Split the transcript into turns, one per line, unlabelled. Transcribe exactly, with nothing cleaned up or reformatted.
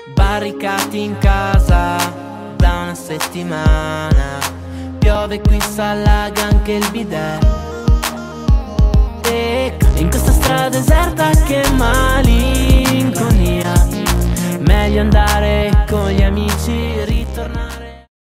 Barricati in casa da una settimana. Piove qui, s'allaga anche il bidet. E in questa strada deserta che malinconia. Meglio andare con gli amici